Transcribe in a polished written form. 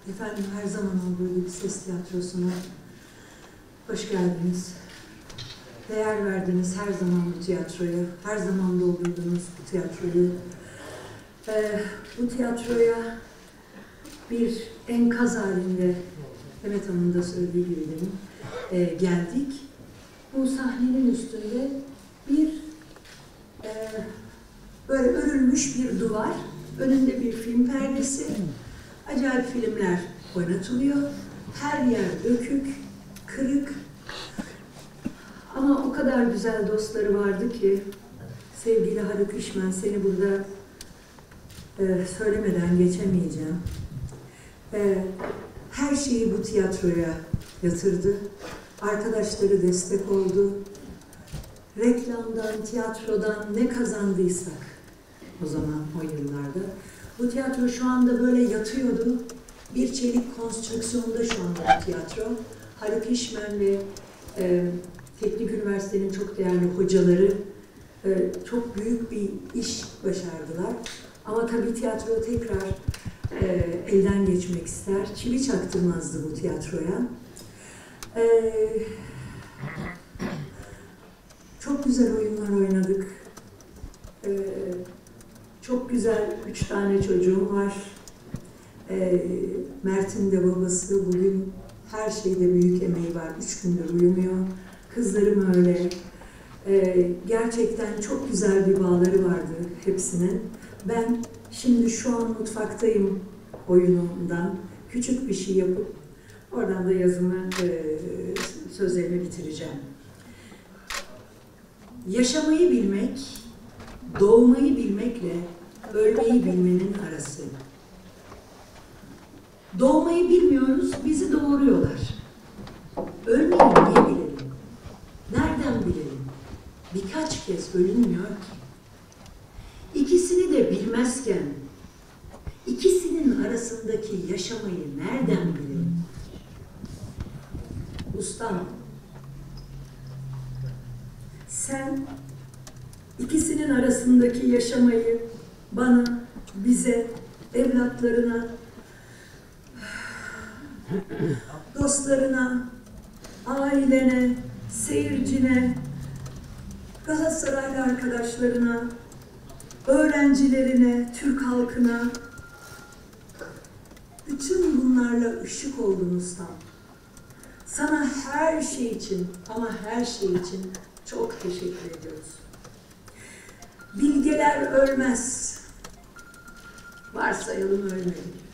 Efendim, her zaman olduğu gibi Ses Tiyatrosu'na hoş geldiniz. Değer verdiniz her zaman bu tiyatroya, her zaman doldurdunuz bu tiyatroyu. Bu tiyatroya bir enkaz halinde, Demet Hanım'ın da söylediği gibi geldik. Bu sahnenin üstünde bir böyle örülmüş bir duvar, önünde bir film perdesi, acayip filmler oynatılıyor. Her yer dökük, kırık. Ama o kadar güzel dostları vardı ki, sevgili Haluk İşmen, seni burada söylemeden geçemeyeceğim. Her şeyi bu tiyatroya yatırdı. Arkadaşları destek oldu. Reklamdan, tiyatrodan ne kazandıysak o zaman, o yıllarda. Bu tiyatro şu anda böyle yatıyordu. Bir çelik konstrüksiyonda şu anda bu tiyatro. Haluk İşmen ve Teknik Üniversite'nin çok değerli hocaları çok büyük bir iş başardılar. Ama tabii tiyatro tekrar elden geçmek ister. Çivi çaktırmazdı bu tiyatroya. Çok güzel oyunlar oynadık. Çok güzel 3 tane çocuğum var. Mert'in de babası, bugün her şeyde büyük emeği var. 3 gündür uyumuyor. Kızlarım öyle. Gerçekten çok güzel bir bağları vardı hepsinin. Ben şimdi şu an mutfaktayım oyunundan. Küçük bir şey yapıp oradan da yazımı, sözlerimi bitireceğim. Yaşamayı bilmek, doğmayı bilmekle ölmeyi bilmenin arası. Doğmayı bilmiyoruz, bizi doğuruyorlar. Ölmeyi niye bilelim? Nereden bilelim? Birkaç kez ölünmüyor ki. İkisini de bilmezken, ikisinin arasındaki yaşamayı nereden bilelim? Ustam, sen ikisinin arasındaki yaşamayı bana, bize, evlatlarına, dostlarına, ailene, seyircine, Galatasaraylı arkadaşlarına, öğrencilerine, Türk halkına, bütün bunlarla ışık oldun ustam. Sana her şey için, ama her şey için çok teşekkür ediyoruz. Bilgeler ölmez. Varsayalım ölmedi.